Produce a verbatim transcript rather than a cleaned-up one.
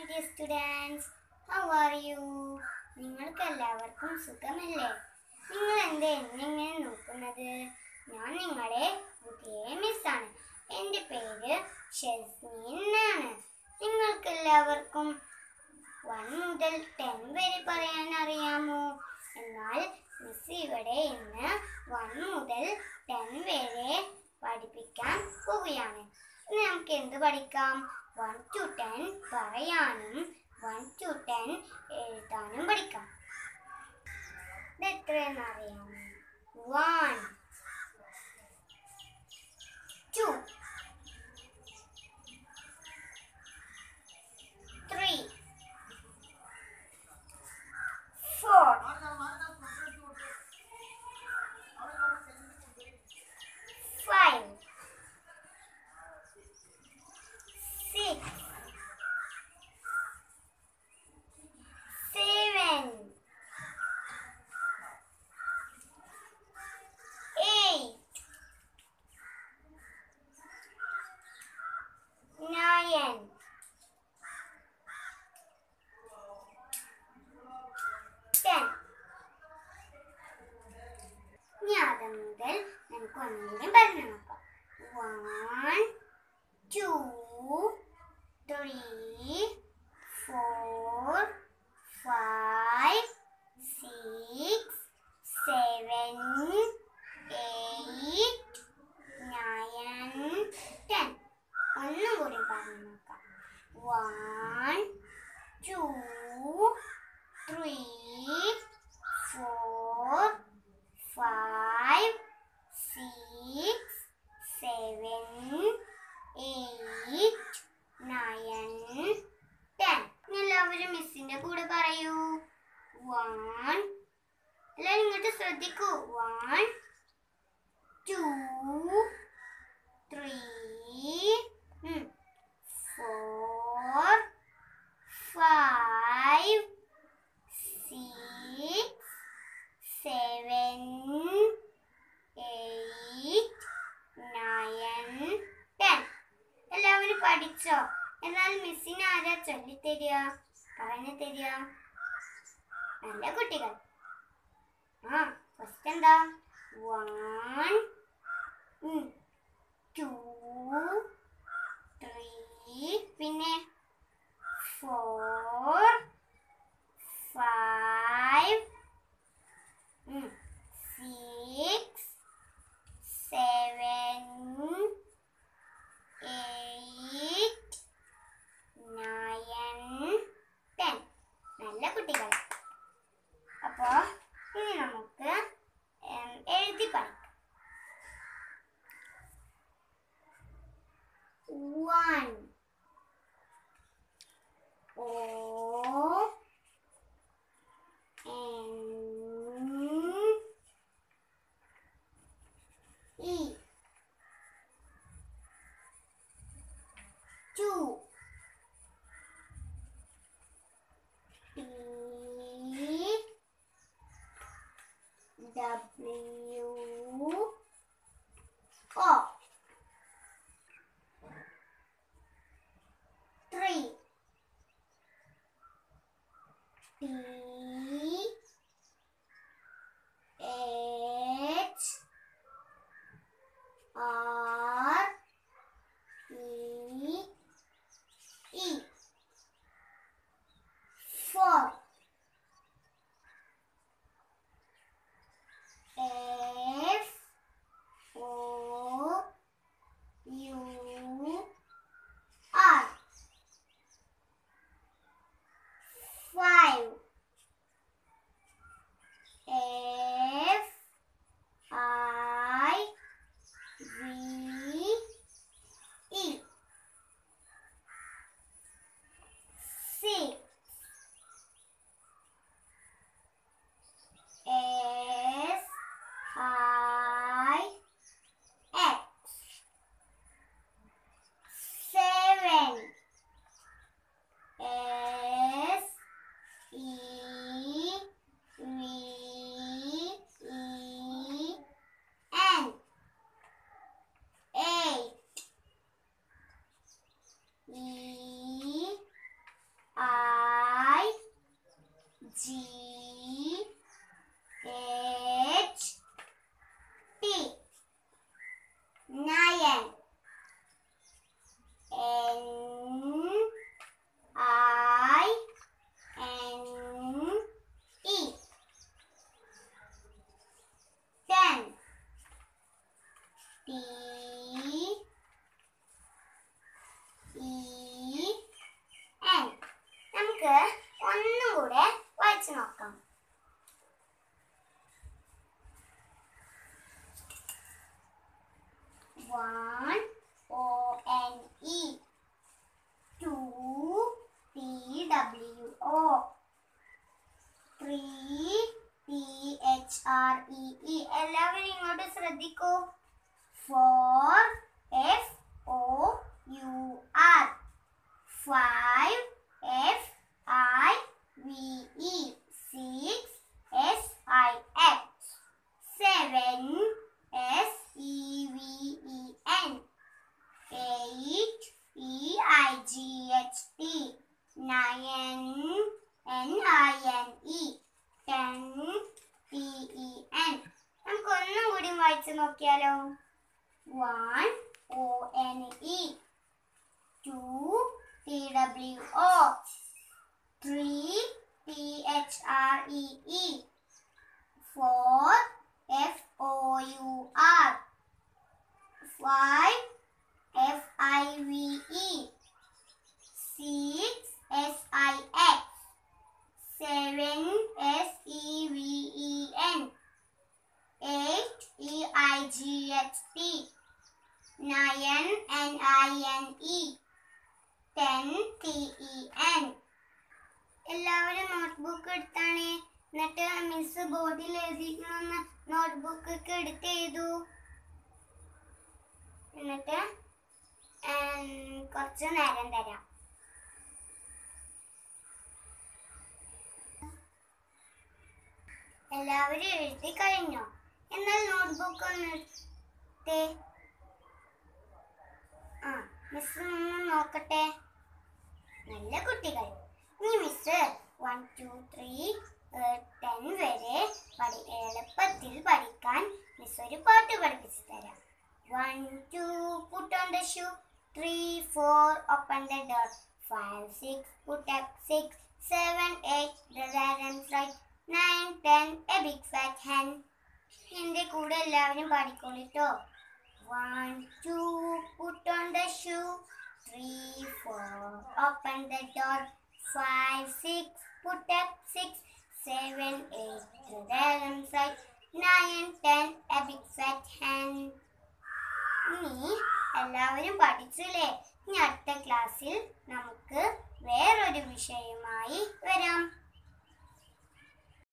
dear students. How are you? നിങ്ങൾക്ക് എല്ലാവർക്കും സുഖമല്ലേ? നിങ്ങൾ എന്തേ എന്നെ നോക്കുന്നത്? ഞാൻ നിങ്ങളുടെ പുതിയ മിസ്സാണ്. എൻ്റെ പേര് ഷെസ്മീൻ എന്നാണ്. നിങ്ങൾക്ക് എല്ലാവർക്കും വൺ മുതൽ ടെൻ വരെ പറയാൻ അറിയാമോ? എന്നാൽ മിസ് ഇവിടെ ഇന്ന് വൺ മുതൽ ടെൻ വരെ പഠിപ്പിക്കാൻ പോവുകയാണ്. ഇന്ന് നമുക്ക് എന്ത് പഠിക്കാം? വൺ ടു ടെൻ പറയാനും വൺ ടു ടെൻ എഴുതാനും പഠിക്കാം. ഇത് എത്രയെന്ന് അറിയാമോ? One, two, three, four, five, six, seven, eight, nine, ten. ഇനി ആദ്യം മുതൽ നമുക്ക് ഒന്നുകൂടി പറഞ്ഞു നോക്കാം. One, two, three, four, five, six, seven, eight, nine, ten. ഒന്നും കൂടി പറഞ്ഞു നോക്കാം. One, two, three, four, five, six, seven, eight, nine, ten. എല്ലാവരും മിസ്സിന്റെ കൂടെ പറയൂ. വൺ, എല്ലാവരും ഇങ്ങോട്ട് ശ്രദ്ധിക്കൂ. One, two, three, four, five, six, seven, eight, nine, ten. എല്ലാവരും പഠിച്ചോ? എന്നാൽ മിസ്സിന് ആരാ ചൊല്ലിത്തരിക, പറഞ്ഞു തരിക? നല്ല കുട്ടികൾ. ആ ഫസ്റ്റ് എന്താ? വൺ, ടു, ത്രീ, പിന്നെ four, five, six, seven, eight, nine, ten. നല്ല കുട്ടികൾ. അപ്പോ ഇനി നമുക്ക് എഴുതി പഠിക്കാം. One, O N E, two, W O, three, T, H, R, E, E, four, F, O, U, R, five, O. Tree. T H R E E. എല്ലാവരും ഇങ്ങോട്ട് ശ്രദ്ധിക്കൂ. Four. F O U R. Five. F I V E. Six. S I X. Seven. S E V E N. Eight. E I G H T. Nine. N I N E. Ten. T E N. നമുക്ക് ഒന്നും കൂടി വായിച്ചു നോക്കിയാലോ. One. O N E. Two. T W O. Three. T H R E E. Four. F O U R. Five. F I V E. Six. S I X. Seven. S E V E N. Eight. E I G H T. Nine. N I N E. Ten. T E N. എല്ലാവരും notebook എടുത്താണ്. എന്നിട്ട് miss ബോർഡിൽ എഴുതിക്കണമെന്ന് notebook ഒക്കെ എടുത്ത് എഴുതൂ. എന്നിട്ട് കുറച്ച് നേരം തരാം. എല്ലാവരും എഴുതി കഴിഞ്ഞോ? എന്നാൽ നോട്ട്ബുക്ക് ഒന്ന് എടുത്തേ. ആ മിസ് ഒന്ന് നോക്കട്ടെ. നല്ല കുട്ടികൾ. ഇനി miss one two three ten വരെ പഠി എളുപ്പത്തിൽ പഠിക്കാൻ മിസ് ഒരു പാട്ട് പഠിപ്പിച്ചു തരാം. One two put on the shoe. Three four open the door. Five six put up six. Seven eight the balance right. Nine ten a big fat hen. എൻ്റെ കൂടെ എല്ലാവരും പാടിക്കോളിട്ടോ. One two put on the shoe. Three four open the door. Five six put up six. Seven eight the balance right. Nine ten a big fat hen. ഇനി എല്ലാവരും പഠിച്ചില്ലേ? ഇനി അടുത്ത ക്ലാസ്സിൽ നമുക്ക് വേറൊരു വിഷയവുമായി വരാം.